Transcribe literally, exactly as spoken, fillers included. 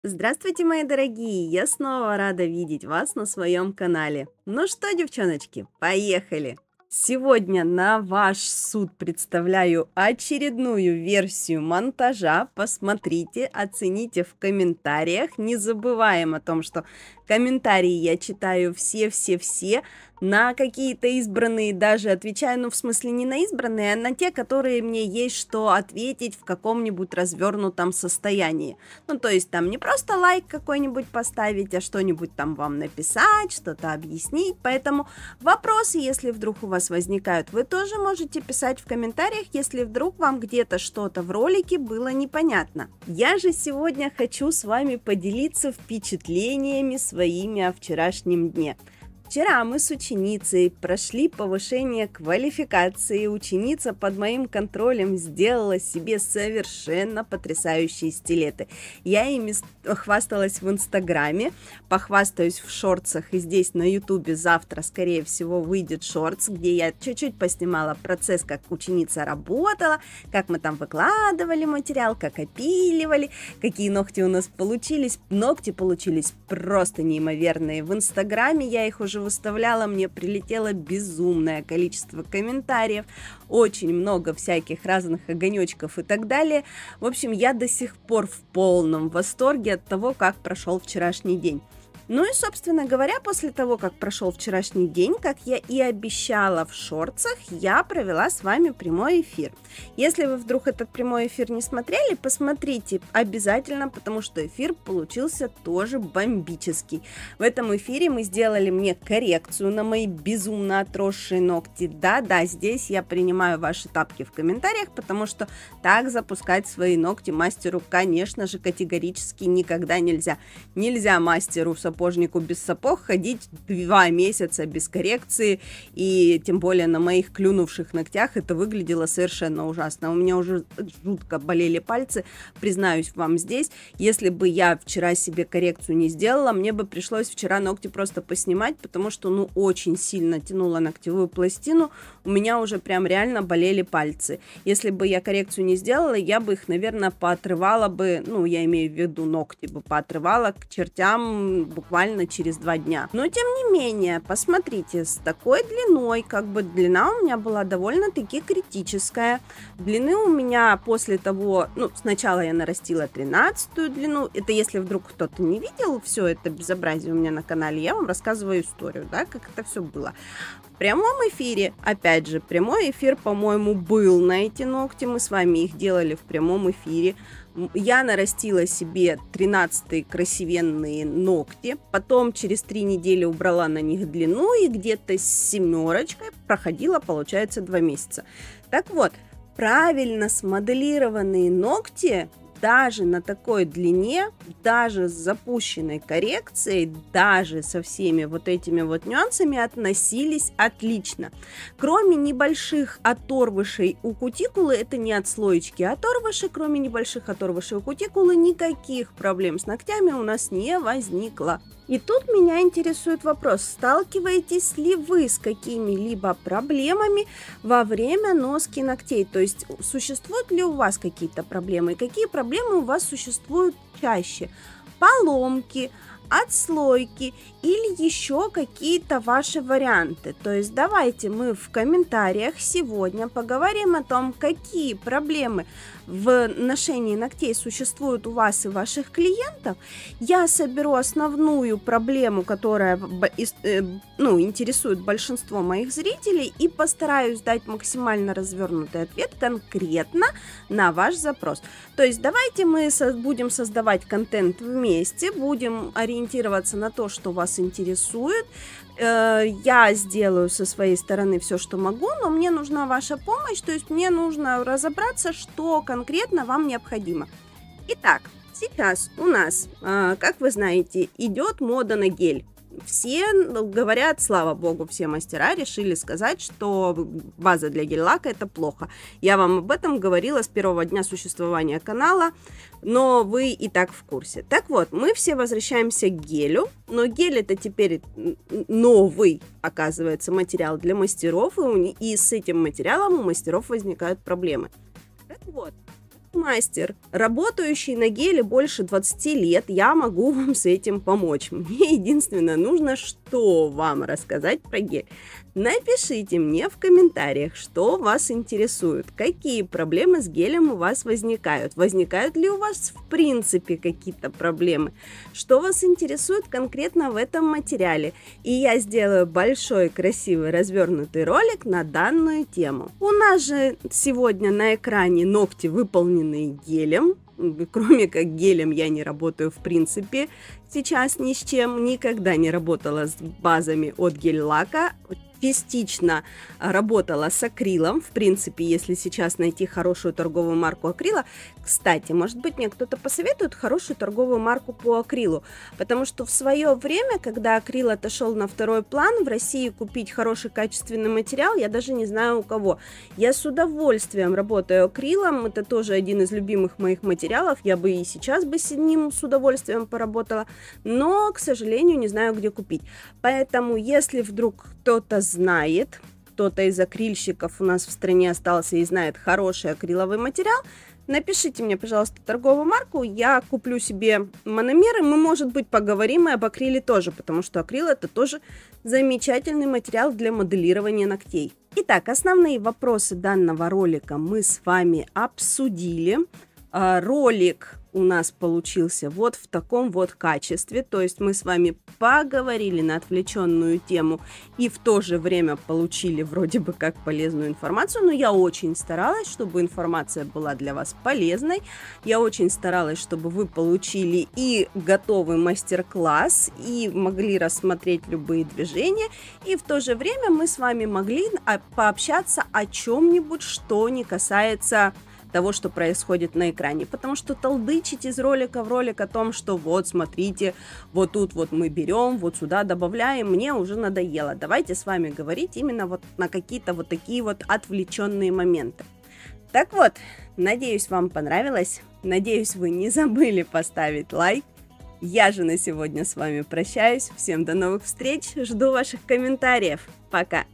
Здравствуйте, мои дорогие! Я снова рада видеть вас на своем канале. Ну что, девчоночки, поехали! Сегодня на ваш суд представляю очередную версию монтажа. Посмотрите, оцените в комментариях. Не забываем о том, что комментарии я читаю все-все-все. На какие-то избранные даже отвечаю, ну в смысле не на избранные, а на те, которые мне есть что ответить в каком-нибудь развернутом состоянии. Ну то есть там не просто лайк какой-нибудь поставить, а что-нибудь там вам написать, что-то объяснить. Поэтому вопросы, если вдруг у вас возникают, вы тоже можете писать в комментариях, если вдруг вам где-то что-то в ролике было непонятно. Я же сегодня хочу с вами поделиться впечатлениями своими о вчерашнем дне. Вчера мы с ученицей прошли повышение квалификации. Ученица под моим контролем сделала себе совершенно потрясающие стилеты. Я ими хвасталась в Инстаграме, похвастаюсь в шортсах, и здесь на Ютубе завтра, скорее всего, выйдет шортс, где я чуть-чуть поснимала процесс, как ученица работала, как мы там выкладывали материал, как опиливали, какие ногти у нас получились. Ногти получились просто неимоверные. В Инстаграме я их уже выставляла, мне прилетело безумное количество комментариев, очень много всяких разных огонечков и так далее. В общем, я до сих пор в полном восторге от того, как прошел вчерашний день. Ну и, собственно говоря, после того, как прошел вчерашний день, как я и обещала в шортсах, я провела с вами прямой эфир. Если вы вдруг этот прямой эфир не смотрели, посмотрите обязательно, потому что эфир получился тоже бомбический. В этом эфире мы сделали мне коррекцию на мои безумно отросшие ногти. Да-да, здесь я принимаю ваши тапки в комментариях, потому что так запускать свои ногти мастеру, конечно же, категорически никогда нельзя. Нельзя мастеру сапожнику без сапог ходить два месяца без коррекции, и тем более на моих клюнувших ногтях это выглядело совершенно ужасно. У меня уже жутко болели пальцы, признаюсь вам здесь. Если бы я вчера себе коррекцию не сделала, мне бы пришлось вчера ногти просто поснимать, потому что ну очень сильно тянула ногтевую пластину, у меня уже прям реально болели пальцы. Если бы я коррекцию не сделала, я бы их, наверное, поотрывала бы, ну я имею в виду ногти бы поотрывала к чертям буквально через два дня. Но тем не менее, посмотрите, с такой длиной, как бы длина у меня была довольно-таки критическая. Длины у меня после того, ну сначала я нарастила тринадцатую длину, это если вдруг кто-то не видел все это безобразие у меня на канале, я вам рассказываю историю, да, как это все было. В прямом эфире, опять же, прямой эфир, по-моему, был на эти ногти, мы с вами их делали в прямом эфире. Я нарастила себе тринадцатые красивенные ногти, потом через три недели убрала на них длину и где-то с семерочкой проходила, получается, два месяца. Так вот, правильно смоделированные ногти даже на такой длине, даже с запущенной коррекцией, даже со всеми вот этими вот нюансами относились отлично. Кроме небольших оторвышей у кутикулы, это не отслоечки, а оторвыши, кроме небольших оторвышей у кутикулы, никаких проблем с ногтями у нас не возникло. И тут меня интересует вопрос, сталкиваетесь ли вы с какими-либо проблемами во время носки ногтей? То есть существуют ли у вас какие-то проблемы? И какие проблемы у вас существуют чаще? Поломки, отслойки или еще какие-то ваши варианты. То есть давайте мы в комментариях сегодня поговорим о том, какие проблемы в ношении ногтей существуют у вас и ваших клиентов. Я соберу основную проблему, которая ну, интересует большинство моих зрителей, и постараюсь дать максимально развернутый ответ конкретно на ваш запрос. То есть давайте мы будем создавать контент вместе, будем ориентироваться на то, что вас интересует. Я сделаю со своей стороны все, что могу, но мне нужна ваша помощь, то есть мне нужно разобраться, что конкретно вам необходимо. Итак, сейчас у нас, как вы знаете, идет мода на гель. Все говорят, слава богу, все мастера решили сказать, что база для гель-лака это плохо. Я вам об этом говорила с первого дня существования канала, но вы и так в курсе. Так вот, мы все возвращаемся к гелю, но гель это теперь новый, оказывается, материал для мастеров, и, и с этим материалом у мастеров возникают проблемы. Так вот, мастер, работающий на геле больше двадцати лет, я могу вам с этим помочь. Мне единственное нужно, что вам рассказать про гель. Напишите мне в комментариях, что вас интересует, какие проблемы с гелем у вас возникают, возникают ли у вас в принципе какие-то проблемы, что вас интересует конкретно в этом материале. И я сделаю большой, красивый, развернутый ролик на данную тему. У нас же сегодня на экране ногти, выполненные гелем. Кроме как гелем я не работаю в принципе сейчас ни с чем, никогда не работала с базами от гель-лака. Частично работала с акрилом, в принципе, если сейчас найти хорошую торговую марку акрила. Кстати, может быть, мне кто-то посоветует хорошую торговую марку по акрилу, потому что в свое время, когда акрил отошел на второй план, в России купить хороший качественный материал я даже не знаю у кого. Я с удовольствием работаю акрилом, это тоже один из любимых моих материалов, я бы и сейчас бы с ним с удовольствием поработала, но, к сожалению, не знаю, где купить. Поэтому, если вдруг кто-то знает, кто-то из акрильщиков у нас в стране остался и знает хороший акриловый материал, напишите мне, пожалуйста, торговую марку, я куплю себе мономеры, мы, может быть, поговорим и об акриле тоже, потому что акрил это тоже замечательный материал для моделирования ногтей. Итак, основные вопросы данного ролика мы с вами обсудили. Ролик у нас получился вот в таком вот качестве, то есть мы с вами поговорили на отвлеченную тему и в то же время получили вроде бы как полезную информацию, но я очень старалась, чтобы информация была для вас полезной, я очень старалась, чтобы вы получили и готовый мастер-класс, и могли рассмотреть любые движения, и в то же время мы с вами могли пообщаться о чем-нибудь, что не касается того, что происходит на экране, потому что толдычить из ролика в ролик о том, что вот, смотрите, вот тут вот мы берем, вот сюда добавляем, мне уже надоело. Давайте с вами говорить именно вот на какие-то вот такие вот отвлеченные моменты. Так вот, надеюсь, вам понравилось, надеюсь, вы не забыли поставить лайк. Я же на сегодня с вами прощаюсь, всем до новых встреч, жду ваших комментариев, пока!